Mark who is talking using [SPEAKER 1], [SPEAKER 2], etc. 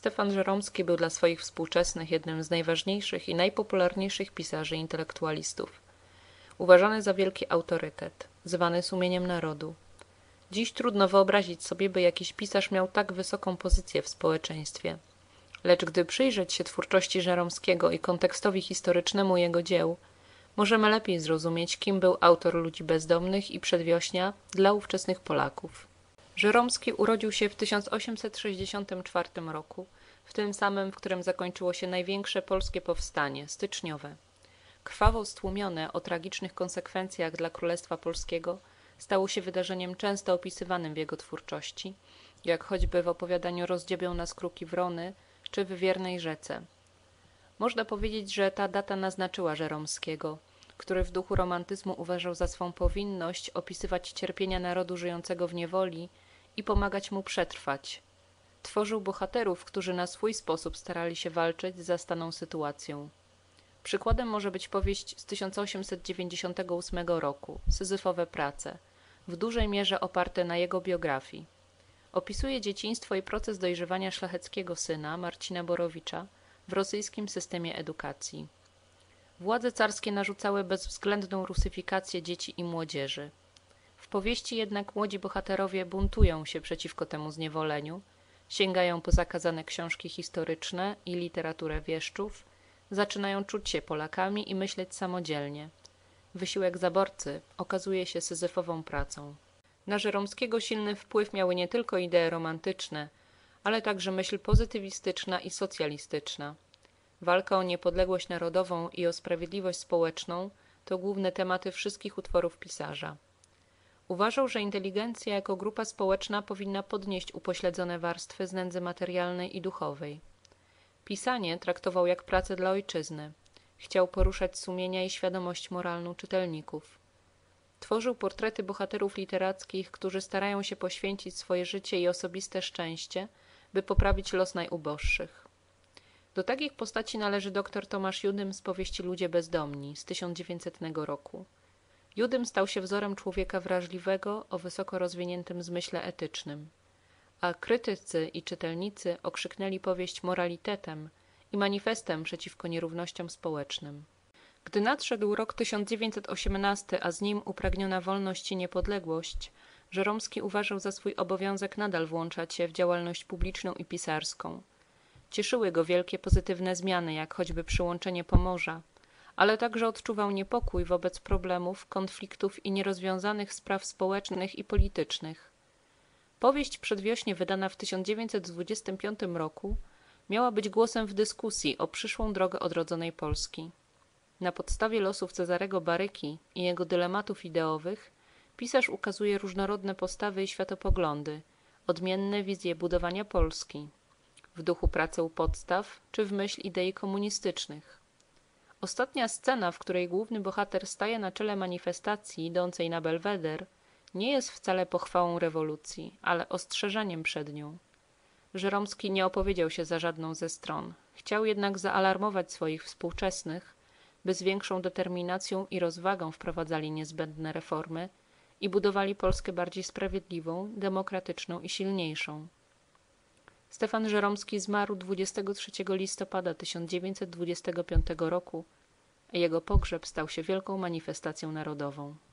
[SPEAKER 1] Stefan Żeromski był dla swoich współczesnych jednym z najważniejszych i najpopularniejszych pisarzy intelektualistów. Uważany za wielki autorytet, zwany sumieniem narodu. Dziś trudno wyobrazić sobie, by jakiś pisarz miał tak wysoką pozycję w społeczeństwie. Lecz gdy przyjrzeć się twórczości Żeromskiego i kontekstowi historycznemu jego dzieł, możemy lepiej zrozumieć, kim był autor Ludzi bezdomnych i Przedwiośnia dla ówczesnych Polaków. Żeromski urodził się w 1864 roku, w tym samym, w którym zakończyło się największe polskie powstanie, styczniowe. Krwawo stłumione o tragicznych konsekwencjach dla Królestwa Polskiego, stało się wydarzeniem często opisywanym w jego twórczości, jak choćby w opowiadaniu Rozdziebią nas kruki wrony, czy w Wiernej rzece. Można powiedzieć, że ta data naznaczyła Żeromskiego, który w duchu romantyzmu uważał za swą powinność opisywać cierpienia narodu żyjącego w niewoli i pomagać mu przetrwać. Tworzył bohaterów, którzy na swój sposób starali się walczyć z zastaną sytuacją. Przykładem może być powieść z 1898 roku, Syzyfowe prace, w dużej mierze oparte na jego biografii. Opisuje dzieciństwo i proces dojrzewania szlacheckiego syna, Marcina Borowicza, w rosyjskim systemie edukacji. Władze carskie narzucały bezwzględną rusyfikację dzieci i młodzieży. W powieści jednak młodzi bohaterowie buntują się przeciwko temu zniewoleniu, sięgają po zakazane książki historyczne i literaturę wieszczów, zaczynają czuć się Polakami i myśleć samodzielnie. Wysiłek zaborcy okazuje się syzyfową pracą. Na Żeromskiego silny wpływ miały nie tylko idee romantyczne, ale także myśl pozytywistyczna i socjalistyczna. Walka o niepodległość narodową i o sprawiedliwość społeczną to główne tematy wszystkich utworów pisarza. Uważał, że inteligencja jako grupa społeczna powinna podnieść upośledzone warstwy z nędzy materialnej i duchowej. Pisanie traktował jak pracę dla ojczyzny. Chciał poruszać sumienia i świadomość moralną czytelników. Tworzył portrety bohaterów literackich, którzy starają się poświęcić swoje życie i osobiste szczęście, by poprawić los najuboższych. Do takich postaci należy dr Tomasz Judym z powieści Ludzie bezdomni z 1900 roku. Judym stał się wzorem człowieka wrażliwego o wysoko rozwiniętym zmyśle etycznym, a krytycy i czytelnicy okrzyknęli powieść moralitetem i manifestem przeciwko nierównościom społecznym. Gdy nadszedł rok 1918, a z nim upragniona wolność i niepodległość, Żeromski uważał za swój obowiązek nadal włączać się w działalność publiczną i pisarską. Cieszyły go wielkie pozytywne zmiany, jak choćby przyłączenie Pomorza, ale także odczuwał niepokój wobec problemów, konfliktów i nierozwiązanych spraw społecznych i politycznych. Powieść Przedwiośnie, wydana w 1925 roku, miała być głosem w dyskusji o przyszłą drogę odrodzonej Polski. Na podstawie losów Cezarego Baryki i jego dylematów ideowych pisarz ukazuje różnorodne postawy i światopoglądy, odmienne wizje budowania Polski, w duchu pracy u podstaw czy w myśl idei komunistycznych. Ostatnia scena, w której główny bohater staje na czele manifestacji idącej na Belweder, nie jest wcale pochwałą rewolucji, ale ostrzeżeniem przed nią. Żeromski nie opowiedział się za żadną ze stron. Chciał jednak zaalarmować swoich współczesnych, by z większą determinacją i rozwagą wprowadzali niezbędne reformy i budowali Polskę bardziej sprawiedliwą, demokratyczną i silniejszą. Stefan Żeromski zmarł 23 listopada 1925 roku, a jego pogrzeb stał się wielką manifestacją narodową.